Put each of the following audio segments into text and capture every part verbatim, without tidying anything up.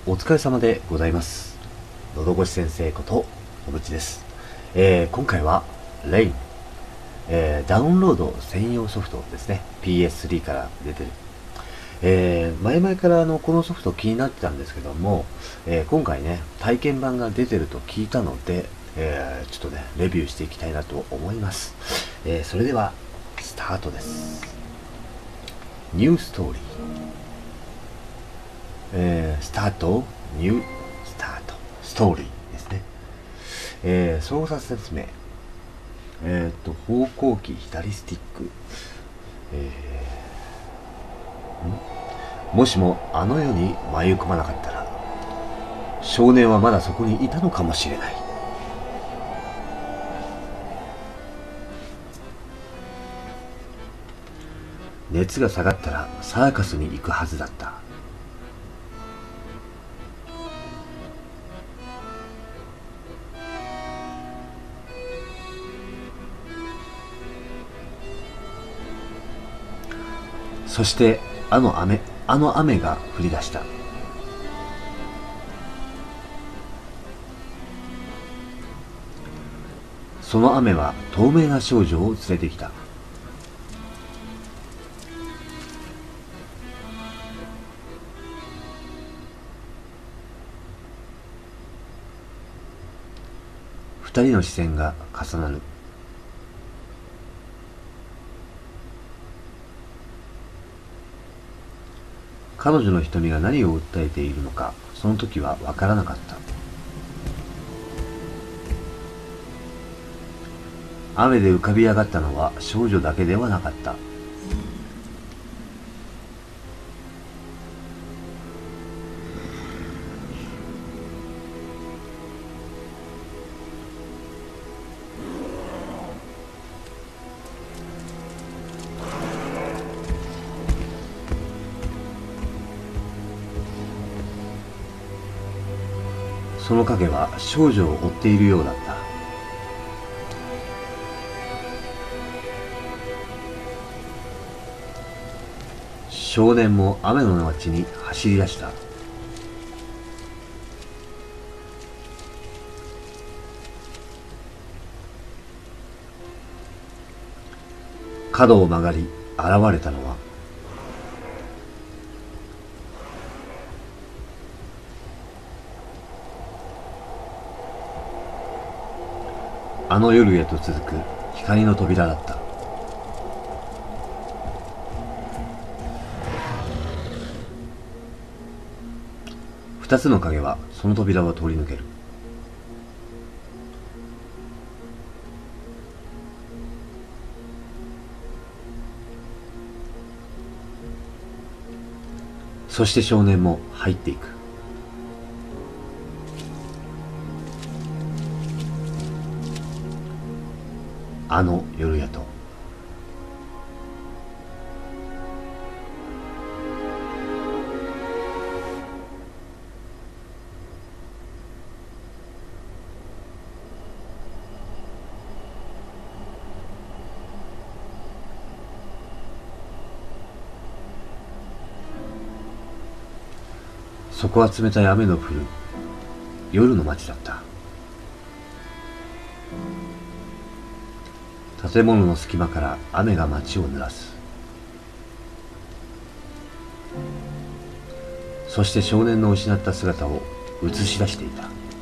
お疲れ様でございます。のどごし先生ことのぶちです。えー、今回はレイン、えー、ダウンロード専用ソフトですね。 ピーエススリー から出てる、えー、前々からあのこのソフト気になってたんですけども、えー、今回ね体験版が出てると聞いたので、えー、ちょっとねレビューしていきたいなと思います。えー、それではスタートです。ニューストーリー、えー、スタート、ニュースタート、ストーリーですね。えー、操作説明。えっ、ー、と、方向キー、左スティック。えー、んもしもあの世に迷い込まなかったら、少年はまだそこにいたのかもしれない。熱が下がったらサーカスに行くはずだった。そしてあの雨、あの雨が降り出した。その雨は透明な少女を連れてきた。二人の視線が重なる。彼女の瞳が何を訴えているのか、その時は分からなかった。雨で浮かび上がったのは少女だけではなかった。その影は少女を追っているようだった。少年も雨の街に走り出した。角を曲がり現れたのはあの夜へと続く光の扉だった。二つの影はその扉を通り抜ける。そして少年も入っていく。あの夜へと。そこは冷たい雨の降る夜の街だった。建物の隙間から雨が街を濡らす。そして少年の失った姿を映し出していた。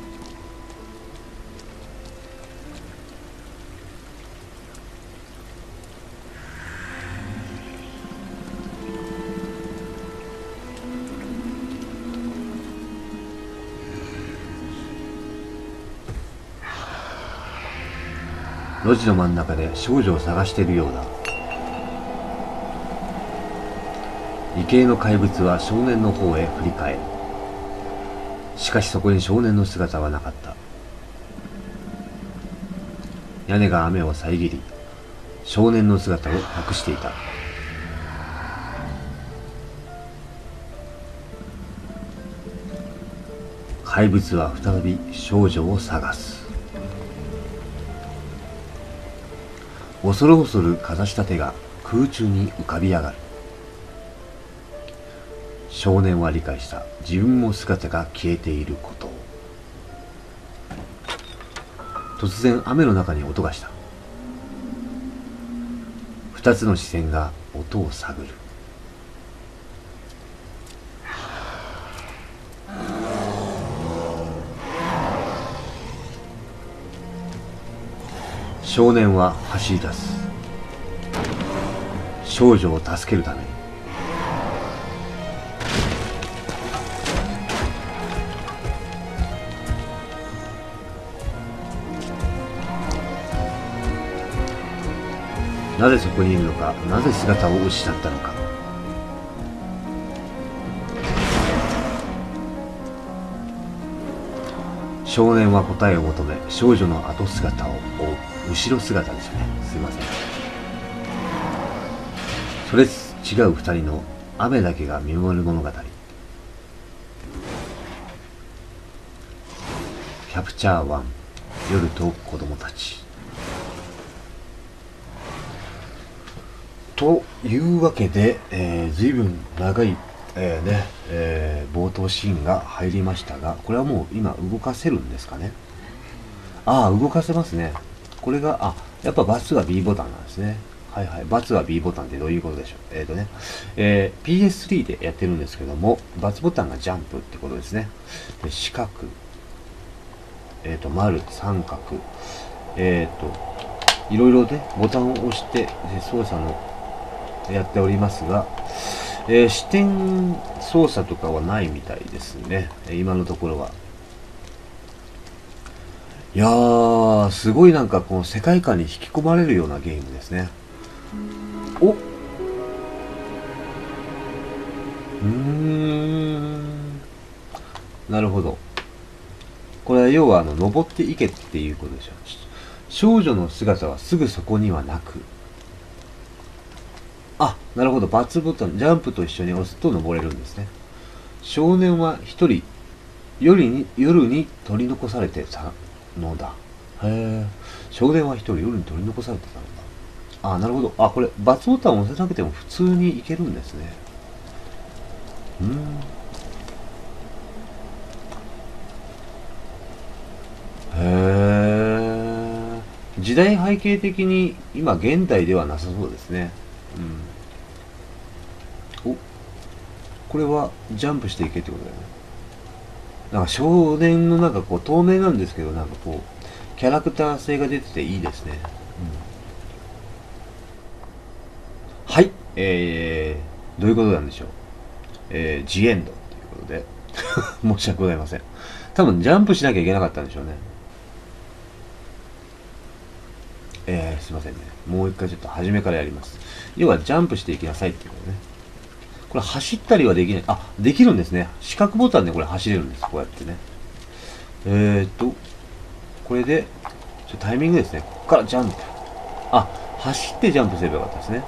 路地の真ん中で少女を探しているようだ。理系の怪物は少年の方へ振り返る。しかしそこに少年の姿はなかった。屋根が雨を遮り、少年の姿を隠していた。怪物は再び少女を探す。恐る恐るかざした手が空中に浮かび上がる。 少年は理解した。自分も姿が消えていることを。突然雨の中に音がした。二つの視線が音を探る。少年は走り出す。少女を助けるために。なぜそこにいるのか、なぜ姿を失ったのか。少年は答えを求め、少女の後姿を追う。後ろ姿ですよね。すいません。それ違う二人の雨だけが見守る物語。キャプチャーワン、夜と子供たち。というわけで、えー、随分長い、えーねえー、冒頭シーンが入りましたが、これはもう今動かせるんですかね。ああ、動かせますね。これが、あ、やっぱバツが B ボタンなんですね。はいはい。バツが B ボタンってどういうことでしょう。えっ、ー、とね、えー、ピーエススリー でやってるんですけども、バツボタンがジャンプってことですね。で、四角、えっ、ー、と、丸、三角、えっ、ー、と、いろいろね、ボタンを押して操作のやっておりますが、えー、視点操作とかはないみたいですね。今のところは。いやー、すごいなんかこの世界観に引き込まれるようなゲームですね。おうーん。なるほど。これは要はあの、登っていけっていうことでしょ。少女の姿はすぐそこにはなく。あ、なるほど。バツボタン、ジャンプと一緒に押すと登れるんですね。少年は一人、夜に、夜に取り残されてたのだ。へえ。少年は一人、夜に取り残されてたのだ。あ、なるほど。あ、これ、バツボタンを押せなくても普通にいけるんですね。うーん。へえ。時代背景的に今現代ではなさそうですね。うん。お、これはジャンプしていけってことだよね。なんか少年のなんかこう透明なんですけど、なんかこうキャラクター性が出てていいですね。うん、はい、えー、どういうことなんでしょう。えー、ジエンドということで申し訳ございません。多分ジャンプしなきゃいけなかったんでしょうね。えー、すいませんね。もう一回ちょっと初めからやります。要はジャンプしていきなさいっていうことね。これ走ったりはできない。あ、できるんですね。四角ボタンでこれ走れるんです。こうやってね。えーっと、これで、ちょタイミングですね。ここからジャンプ。あ、走ってジャンプすればよかったですね。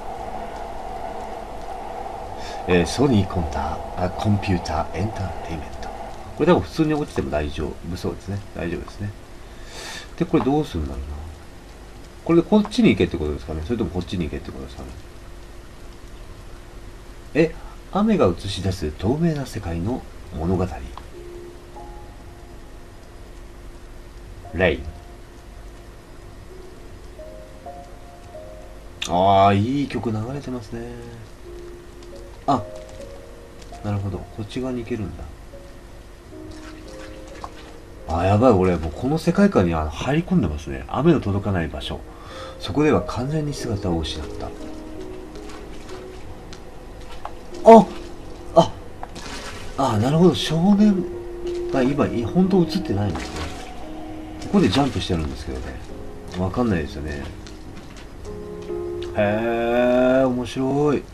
えー、ソニーコンター、コンピューターエンターテイメント。これ多分普通に落ちても大丈夫そうですね。大丈夫ですね。で、これどうするんだろうな。これでこっちに行けってことですかね。それともこっちに行けってことですかね。え、雨が映し出す透明な世界の物語。レイ。ああ、いい曲流れてますね。あ、なるほど。こっち側に行けるんだ。あ、やばい。俺、もうこの世界観にあ入り込んでますね。雨の届かない場所。そこでは完全に姿を失った。あああ、なるほど。少年が今、本当映ってないんですね。ここでジャンプしてるんですけどね。わかんないですよね。へえ、面白い。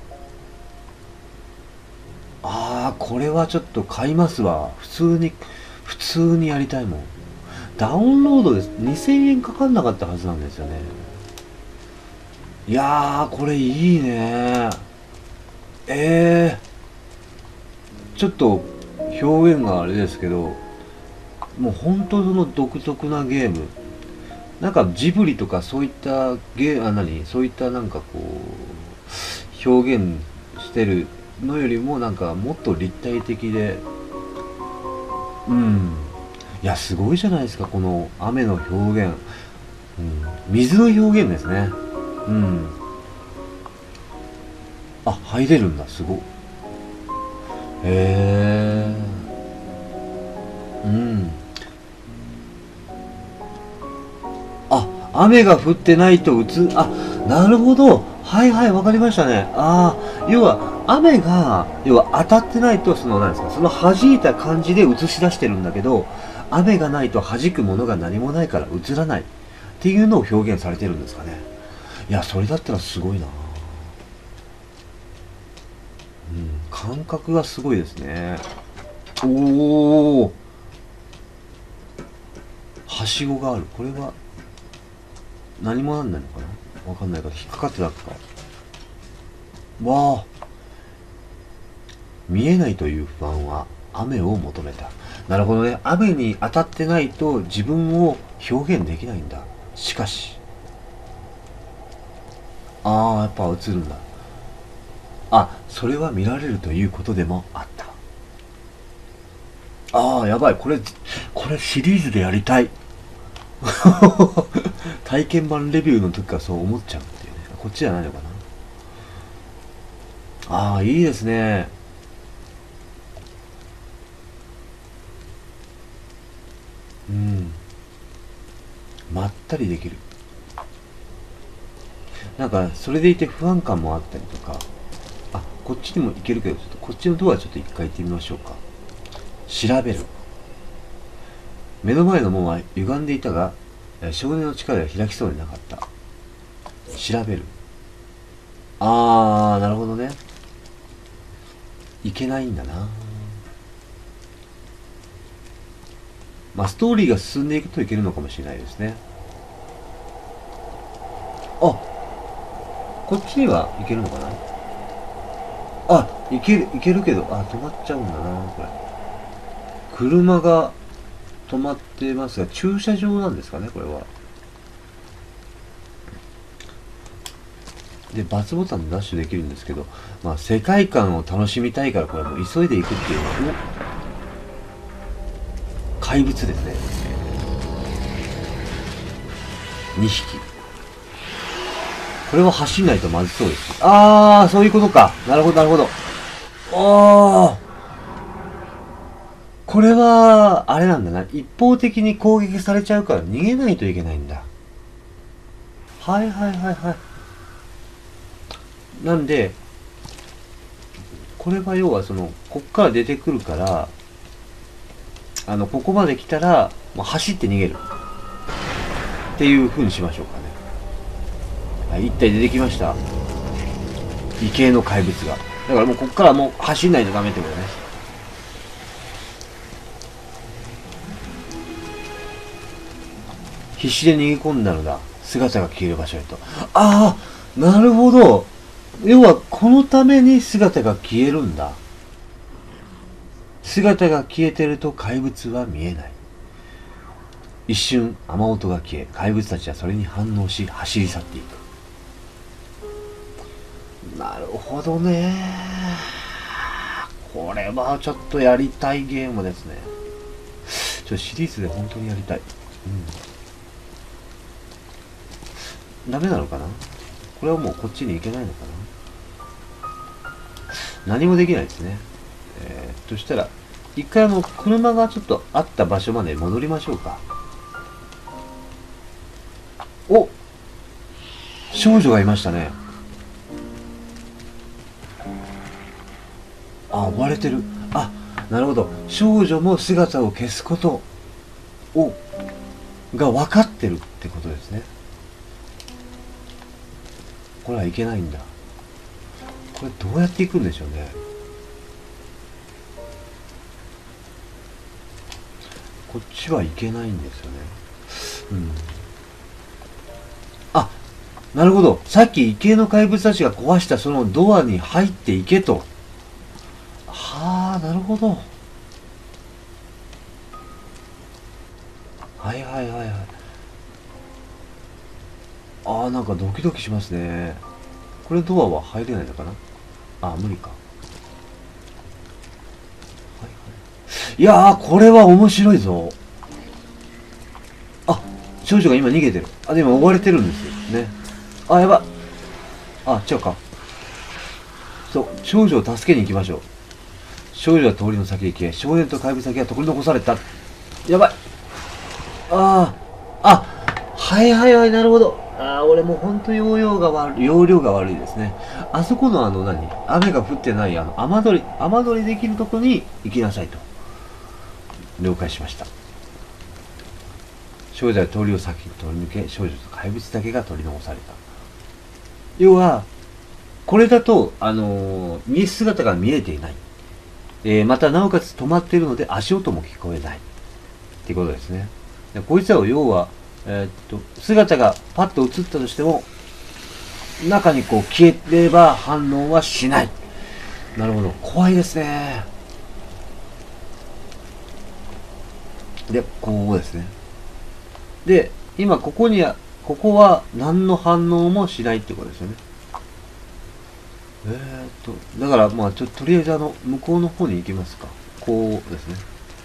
ああ、これはちょっと買いますわ。普通に、普通にやりたいもん。ダウンロードです。にせんえんかかんなかったはずなんですよね。いやー、これいいね。えー、ちょっと表現があれですけど、もう本当の独特なゲーム。なんかジブリとかそういったゲー、あ、何そういったなんかこう、表現してるのよりもなんかもっと立体的で、うん、いやすごいじゃないですか、この雨の表現、うん、水の表現ですね。うん、あ、入れるんだ、すごっ。へえ、うん、あ、雨が降ってないと映、あ、なるほど。はいはい、わかりましたね。ああ、要は、雨が、要は当たってないと、その、なんですか、その弾いた感じで映し出してるんだけど、雨がないと弾くものが何もないから映らないっていうのを表現されてるんですかね。いや、それだったらすごいな。うん、感覚がすごいですね。おお、はしごがある。これは、何もなんないのかな、わかんないから、引っかかってたのか。わあ、見えないという不安は雨を求めた。なるほどね。雨に当たってないと自分を表現できないんだ。しかし、ああ、やっぱ映るんだ。あ、それは見られるということでもあった。ああ、やばい。これ、これシリーズでやりたい。体験版レビューの時からそう思っちゃうっていうね。こっちじゃないのかな。ああ、いいですね。うん。まったりできる。なんか、それでいて不安感もあったりとか。あ、こっちにも行けるけど、ちょっとこっちのドアちょっと一回行ってみましょうか。調べる。目の前の門は歪んでいたが、少年の力では開きそうになかった。調べる。あー、なるほどね。いけないんだな。まあ、ストーリーが進んでいくといけるのかもしれないですね。あ、こっちには行けるのかな。あ、行ける、行けるけど、あ、止まっちゃうんだな、これ。車が止まってますが、駐車場なんですかね、これは。で、バツボタンでダッシュできるんですけど、まあ、世界観を楽しみたいから、これもう急いでいくっていうのは、お、怪物ですね。にひき。これは走んないとまずそうです。あー、そういうことか。なるほど、なるほど。あー。これは、あれなんだな。一方的に攻撃されちゃうから逃げないといけないんだ。はいはいはいはい。なんで、これは要はその、こっから出てくるから、あの、ここまで来たら、もう走って逃げる。っていう風にしましょうかね。はい、一体出てきました。異形の怪物が。だからもうこっからもう走んないとダメってことね。必死で逃げ込んだのだ。姿が消える場所へと。ああ、なるほど。要は、このために姿が消えるんだ。姿が消えてると怪物は見えない。一瞬、雨音が消え、怪物たちはそれに反応し、走り去っていく。なるほどね。これはちょっとやりたいゲームですね。ちょっとシリーズで本当にやりたい。うん。ダメなのかな、これはもうこっちに行けないのかな。何もできないですね。えー、そしたら、一回あの、車がちょっとあった場所まで戻りましょうか。お、少女がいましたね。あ、追われてる。あ、なるほど。少女も姿を消すことを、が分かってるってことですね。これはいけないんだ。これどうやっていくんでしょうね。こっちはいけないんですよね。うん。あ、なるほど。さっき池江の怪物たちが壊したそのドアに入っていけと。はあ、なるほど。はいはいはいはい。ああ、なんかドキドキしますね。これドアは入れないのかな。あ、無理か。 いやー、これは面白いぞ。あ、少女が今逃げてる。あ、でも追われてるんですよね。あ、やばい。あ、違うか。そう、少女を助けに行きましょう。少女は通りの先へ行け。少年と怪物先は取り残された。やばい。ああ。あ、はいはいはい、なるほど。ああ、俺もうほんと容量が悪い、容量が悪いですね。あそこのあの何雨が降ってない、あの、雨どり、雨どりできるとこに行きなさいと。了解しました。少女は通りを先に通り抜け、少女と怪物だけが取り残された。要は、これだと、あのー、見姿が見えていない。えー、またなおかつ止まっているので足音も聞こえない。っていうことですね。でこいつらを要は、えー、っと、姿がパッと映ったとしても、中にこう消えれば反応はしない。なるほど。怖いですね。で、こうですね。で、今ここには、ここは何の反応もしないってことですよね。えーっと、だからまあちょっととりあえずあの、向こうの方に行きますか。こうですね。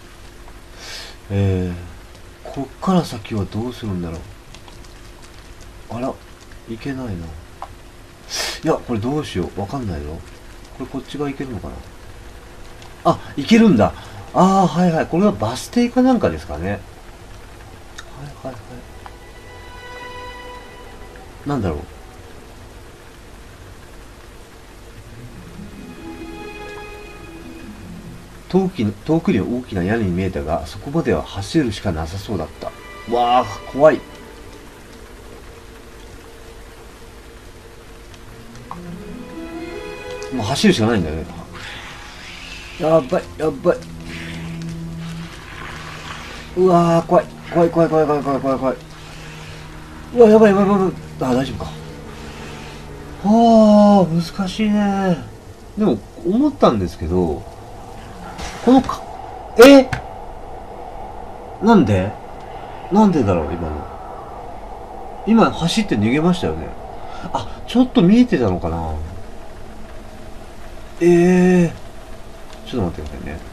えー、こっから先はどうするんだろう。あら、いけないな。いや、これどうしよう。わかんないよ。これこっち側行けるのかな。あ、行けるんだ。ああ、はいはい。これはバス停かなんかですかね。はいはいはい。なんだろう。遠くに、遠くに大きな屋根に見えたが、そこまでは走るしかなさそうだった。わあ、怖い。もう走るしかないんだよね。やばい、やばい。うわー、怖い。怖い、怖い、怖い、怖い、怖い、怖い、怖い。うわ、やばい、やばい、やばい。あ、大丈夫か。はあ、難しいね。でも、思ったんですけど、このか、えなんでなんでだろう、今の。今、走って逃げましたよね。あ、ちょっと見えてたのかな。ええー、ちょっと待ってくださいね。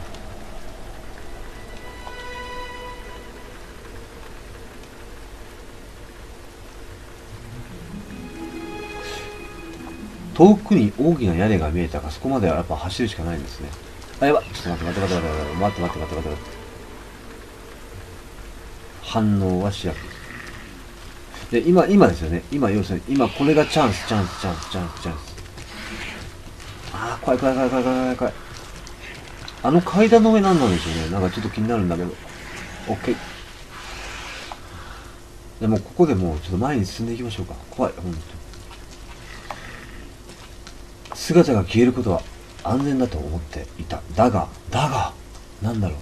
遠くに大きな屋根が見えたが、そこまではやっぱ走るしかないんですね。あ、やばい。ちょっと待って待って待って待って待って待って待って待って待って。反応はしなくて。で、今、今ですよね。今、要するに、今これがチャンス、チャンス、チャンス、チャンス、チャンス。あー、怖い怖い怖い怖い怖い怖い怖い。あの階段の上何なんでしょうね。なんかちょっと気になるんだけど。オッケー。でもここでもうちょっと前に進んでいきましょうか。怖い、ほんと。姿が消えることは安全だと思っていた。だが、だが、なんだろう。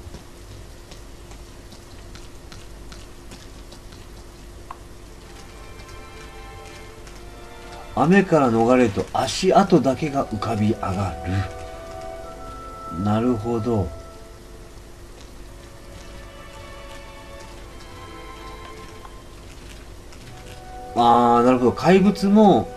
雨から逃れると足跡だけが浮かび上がる。なるほど。あー、なるほど。怪物も、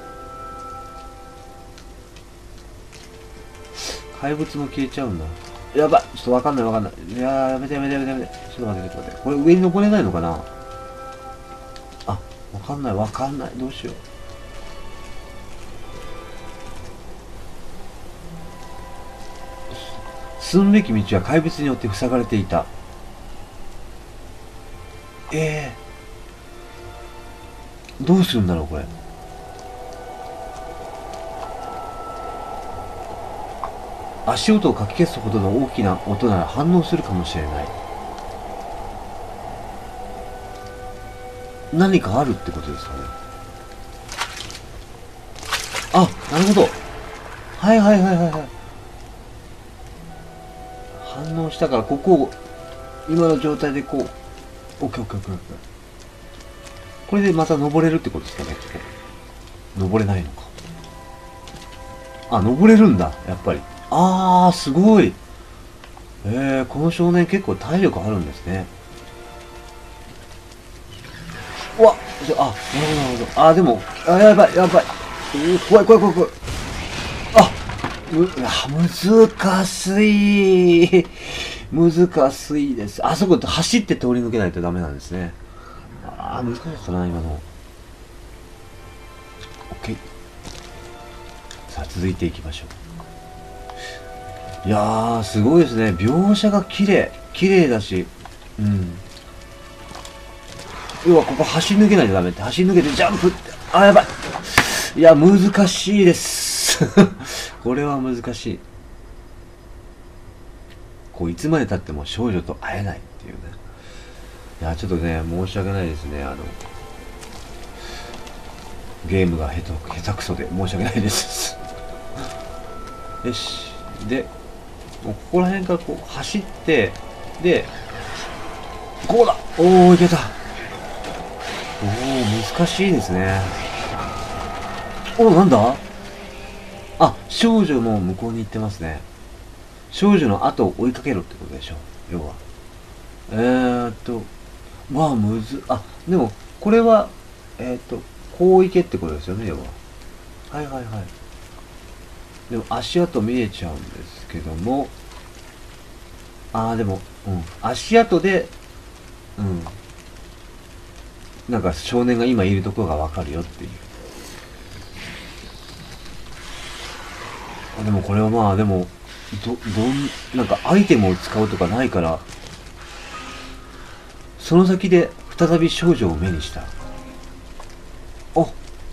怪物も消えちゃうんだ。やばい。ちょっとわかんないわかんない。いやー、やめてやめてやめてやめて。ちょっと待って、ちょっと待って。これ上に登れないのかな。あ、わかんないわかんない。どうしよう。進むべき道は怪物によって塞がれていた。えー、どうするんだろうこれ。足音をかき消すほどの大きな音なら反応するかもしれない。何かあるってことですかね。あ、なるほど。はいはいはいはいはい。反応したからここを今の状態でこう、オッケーオッケーオッケーオッケー。これでまた登れるってことですかね。登れないのか。あ、登れるんだ、やっぱり。あー、すごい。えー、この少年結構体力あるんですね。うわっ、あ、なるほどなるほど。あ、でも、あ、やばいやばい。えー、怖い怖い怖い怖い。あ、 う、うわ、難しい。難しいです。あそこ走って通り抜けないとダメなんですね。ああ、難しかったな、今の。OK。さあ、続いていきましょう。いやー、すごいですね。描写が綺麗。綺麗だし。うん。要は、ここ走り抜けないとダメって。走り抜けてジャンプって。あ、やばい。いや、難しいです。これは難しい。こういつまでたっても少女と会えないっていうね。いやちょっとね申し訳ないですね。あのゲームが下手下手くそで申し訳ないですよし、でもうここら辺からこう走って、でこうだ、おおいけた。おお難しいですね。おおなんだ、あ少女も向こうに行ってますね。少女の後を追いかけろってことでしょ、要は。えーっとまあむず、あでもこれはえーっとこう行けってことですよね、要は。はいはいはい。でも足跡見えちゃうんですけども、ああでもうん足跡でうんなんか少年が今いるところがわかるよっていう。あでもこれはまあでもどどんなんかアイテムを使うとかないから、その先で再び少女を目にした。あ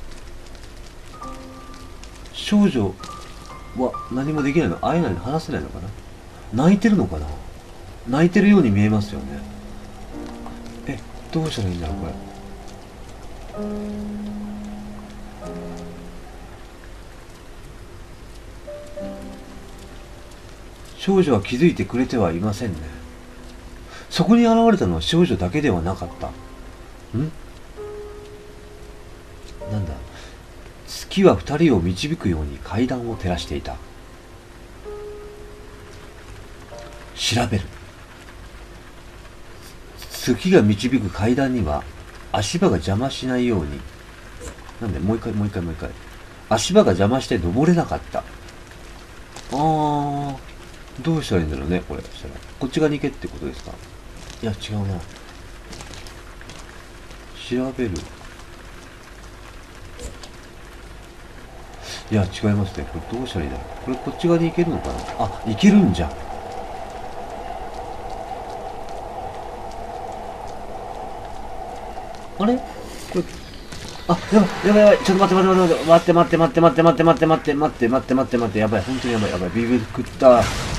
少女は何もできないの、会えないの、話せないのかな、泣いてるのかな、泣いてるように見えますよね。えどうしたらいいんだろうこれ。少女は気づいてくれてはいませんね。そこに現れたのは少女だけではなかった。んなんだ、月は二人を導くように階段を照らしていた。調べる。月が導く階段には足場が邪魔しないように。なんでもう一回もう一回もう一回。足場が邪魔して登れなかった。あーどうしたらいいんだろうねこれ。そしたらこっち側に行けってことですか。いや違うな。調べる。いや違いますね。これどうしたらいいんだろう。これこっち側に行けるのかな。あ行けるんじゃん。あれこれ、あやばいやばいやばい、ちょっと待って待って待って待って待って待って待って待って待って待って待って待って待ってやばい、本当にやばいやばい、ビビり食った。あ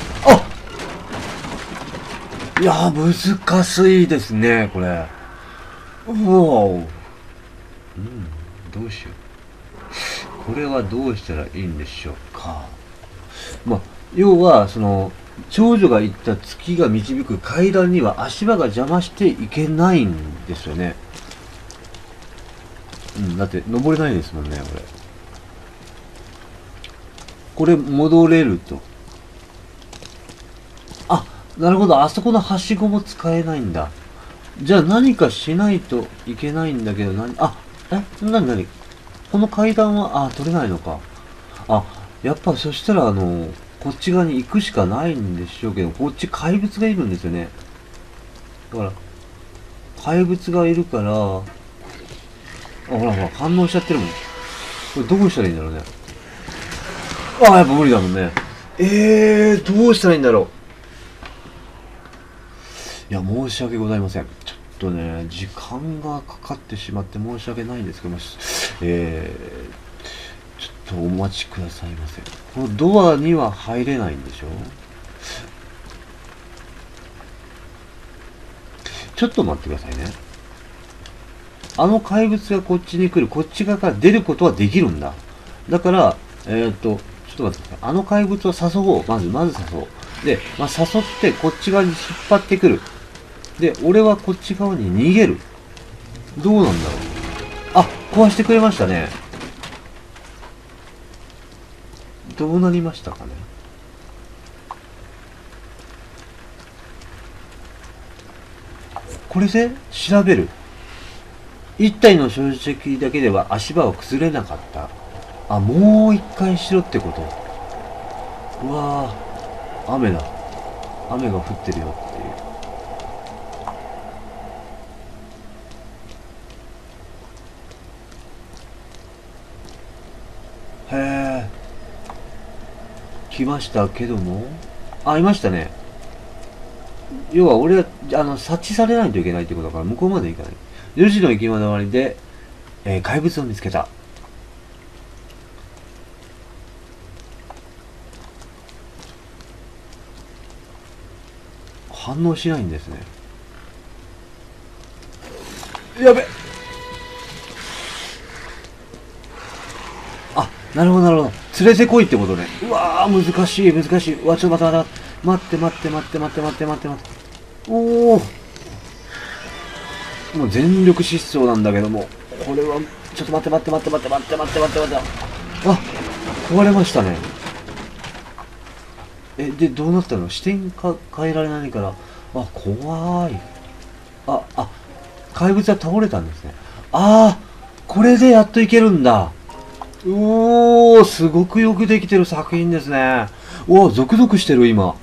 いやー難しいですねこれ。うわうんどうしよう、これはどうしたらいいんでしょうか。まあ要はその長女が言った月が導く階段には足場が邪魔していけないんですよね。うん、だって登れないですもんねこれ。これ戻れると。あなるほど、あそこのはしごも使えないんだ。じゃあ何かしないといけないんだけど、何、あ、え、なになに、この階段は、あ、取れないのか。あ、やっぱそしたらあの、こっち側に行くしかないんでしょうけど、こっち怪物がいるんですよね。だから、怪物がいるから、あ、ほらほら、反応しちゃってるもん。これどうしたらいいんだろうね。あ、やっぱ無理だもんね。えー、どうしたらいいんだろう。いや申し訳ございません。ちょっとね時間がかかってしまって申し訳ないんですけども、えー、ちょっとお待ちくださいませ。このドアには入れないんでしょ。ちょっと待ってくださいね。あの怪物がこっちに来る、こっち側から出ることはできるんだ。だからえー、っとちょっと待ってください。あの怪物を誘おう。まずまず誘おう。で、まあ、誘ってこっち側に引っ張ってくる。で、俺はこっち側に逃げる。どうなんだろう。あ、壊してくれましたね。どうなりましたかね。これで調べる。一体の正直だけでは足場は崩れなかった。あ、もう一回しろってこと。 うわー、雨だ。雨が降ってるよっていう。へえ。来ましたけども、あ、いましたね。要は俺は、あの、察知されないといけないってことだから、向こうまで行かない。よじの行きまわりで、えー、怪物を見つけた。反応しないんですね。やべ。あ、なるほどなるほど。連れてこいってことね。うわー、難しい難しい。うわ、ちょっと待って待って待って待って待って待って待って待って。おー。もう全力疾走なんだけども、これは、ちょっと待って待って待って待って待って待って待って待って。あ、壊れましたね。え、で、どうなったの？視点か変えられないから。あ、怖い。あ、あ、怪物は倒れたんですね。ああ、これでやっといけるんだ。うおー、すごくよくできてる作品ですね。おー、ゾクゾクしてる、今。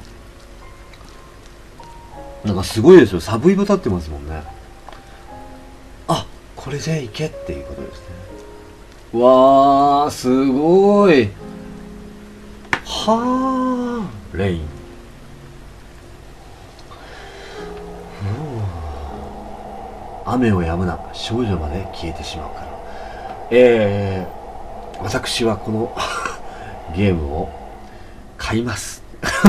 なんかすごいですよ。サブイボ立ってますもんね。あ、これでいけっていうことですね。わー、すごい。はー、レイン。雨を止むな、少女まで消えてしまうから。えー、私はこのゲームを買います。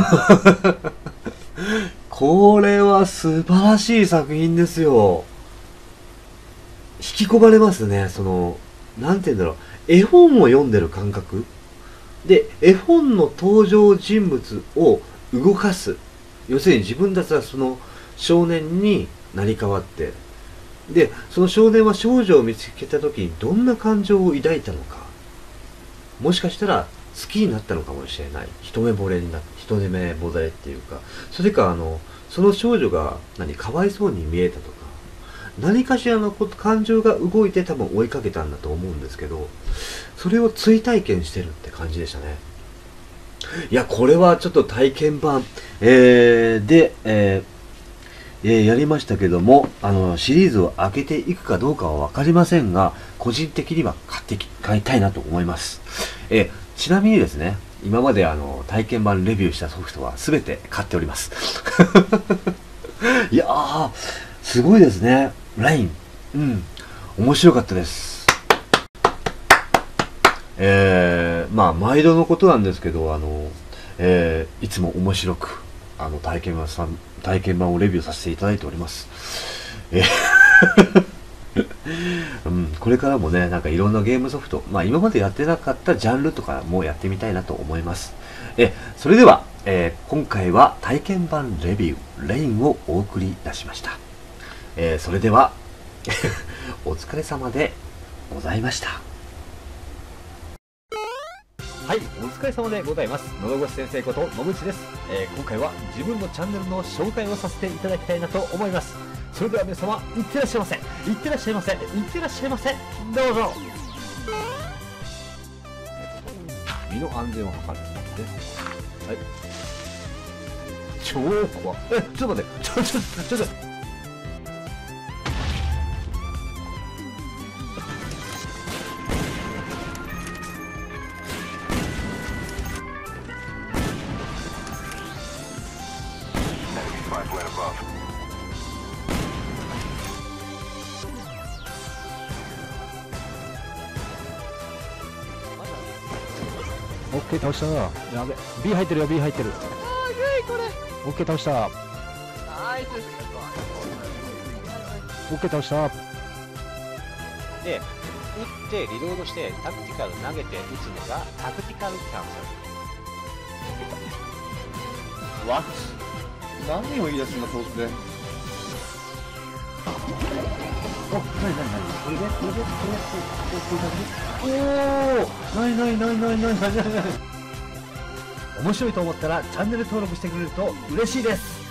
これは素晴らしい作品ですよ。引き込まれますね。その、なんて言うんだろう。絵本を読んでる感覚で、絵本の登場人物を動かす。要するに自分たちはその少年になり変わって、で、その少年は少女を見つけた時にどんな感情を抱いたのか。もしかしたら好きになったのかもしれない。一目惚れになって、一目惚れっていうか、それかあの、その少女が何、かわいそうに見えたとか、何かしらのこと感情が動いて多分追いかけたんだと思うんですけど、それを追体験してるって感じでしたね。いや、これはちょっと体験版、えー、で、えーえー、やりましたけども、あの、シリーズを開けていくかどうかはわかりませんが、個人的には買ってき、買いたいなと思います。えー、ちなみにですね、今まであの、体験版レビューしたソフトは全て買っております。いやー、すごいですね。ライン。うん。面白かったです。えー、まあ、毎度のことなんですけど、あの、えー、いつも面白く、あの、体験版さん、体験版をレビューさせていただいております。えーうん、これからもね、なんかいろんなゲームソフト、まあ今までやってなかったジャンルとかもやってみたいなと思います。え、それでは、えー、今回は体験版レビュー、レインをお送りいたしました。えー、それでは、お疲れ様でございました。はい、お疲れ様でございます。のどごし先生こと野口です。えー、今回は自分のチャンネルの紹介をさせていただきたいなと思います。それでは皆様、いってらっしゃいませ。いってらっしゃいませ。いってらっしゃいませ。どうぞ。身の安全を図るんですね。はい。超怖い。え、ちょっと待って。ちょ、ちょ、ちょっと。 オッケー倒したな。やべ B 入ってるよ。 B 入ってる。 あー、ゆいこれ。 オッケー倒した。 ナイス。 オッケー倒した。 で、打ってリロードしてタクティカル投げて打つのがタクティカルキャンセル。 What? 何を言い出すんだ、そうですね。 お、なになになにこれでこれでこれでこういう感じ。おー、なになになになになになになに。面白いと思ったらチャンネル登録してくれると嬉しいです。